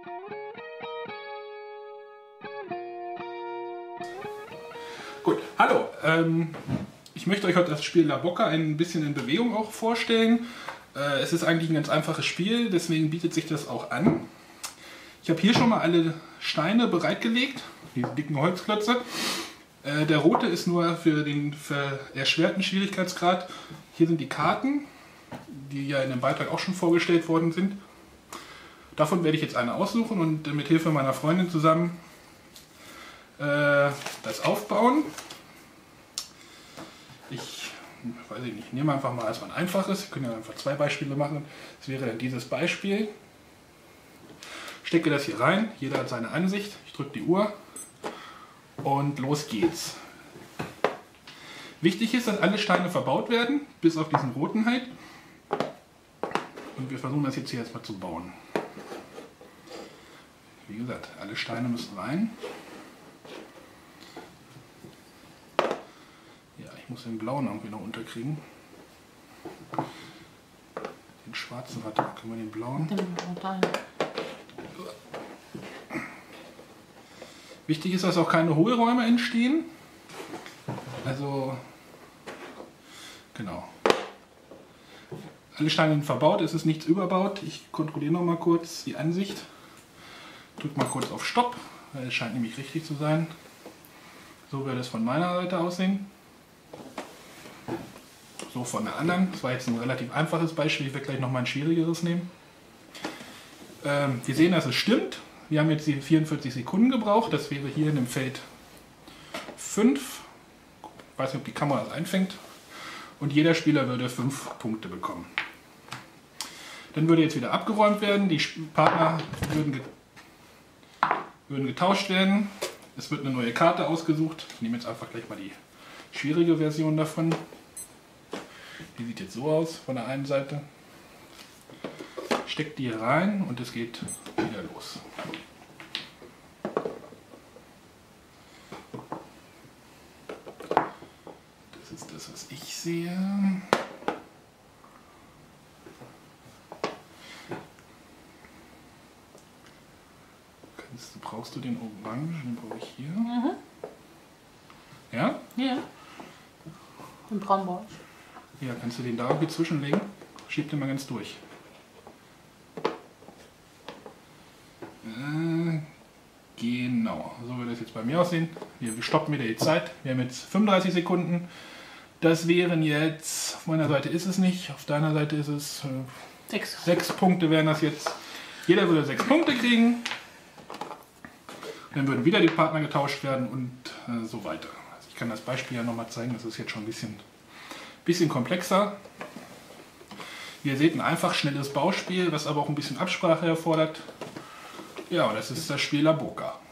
Gut, hallo. Ich möchte euch heute das Spiel La Boca ein bisschen in Bewegung auch vorstellen. Es ist eigentlich ein ganz einfaches Spiel, deswegen bietet sich das auch an. Ich habe hier schon mal alle Steine bereitgelegt, diese dicken Holzklötze. Der rote ist nur für den erschwerten Schwierigkeitsgrad. Hier sind die Karten, die ja in dem Beitrag auch schon vorgestellt worden sind. Davon werde ich jetzt eine aussuchen und mit Hilfe meiner Freundin zusammen das aufbauen. Ich weiß nicht, nehme einfach mal erstmal ein einfaches. Wir können ja einfach zwei Beispiele machen. Das wäre dann dieses Beispiel. Stecke das hier rein, jeder hat seine Ansicht. Ich drücke die Uhr und los geht's. Wichtig ist, dass alle Steine verbaut werden, bis auf diesen roten halt. Und wir versuchen das jetzt hier erstmal zu bauen. Wie gesagt, alle Steine müssen rein. Ja, ich muss den blauen irgendwie noch unterkriegen. Den schwarzen hat, können wir den blauen. Wichtig ist, dass auch keine Hohlräume entstehen. Also, genau. Alle Steine sind verbaut, es ist nichts überbaut. Ich kontrolliere noch mal kurz die Ansicht. Drücke mal kurz auf Stopp, weil es scheint nämlich richtig zu sein. So würde es von meiner Seite aussehen. So von der anderen. Das war jetzt ein relativ einfaches Beispiel. Ich werde gleich noch mal ein schwierigeres nehmen. Wir sehen, dass es stimmt. Wir haben jetzt die 44 Sekunden gebraucht. Das wäre hier in dem Feld 5. Ich weiß nicht, ob die Kamera das einfängt. Und jeder Spieler würde 5 Punkte bekommen. Dann würde jetzt wieder abgeräumt werden. Die Partner würden getauscht werden. Es wird eine neue Karte ausgesucht. Ich nehme jetzt einfach gleich mal die schwierige Version davon. Die sieht jetzt so aus von der einen Seite. Steckt die hier rein und es geht wieder los. Das ist das, was ich sehe. Brauchst du den Orange? Den brauche ich hier. Mhm. Ja? Ja. Den braun brauche ich. Ja, kannst du den da irgendwie zwischenlegen? Schieb den mal ganz durch. Genau, so wird das jetzt bei mir aussehen. Wir stoppen wieder die Zeit. Wir haben jetzt 35 Sekunden. Das wären jetzt, auf meiner Seite ist es nicht, auf deiner Seite ist es 6 Punkte wären das jetzt. Jeder würde 6 Punkte kriegen. Dann würden wieder die Partner getauscht werden und so weiter. Also ich kann das Beispiel ja nochmal zeigen, das ist jetzt schon ein bisschen komplexer. Ihr seht ein einfach schnelles Bauspiel, was aber auch ein bisschen Absprache erfordert. Ja, das ist das Spiel La Boca.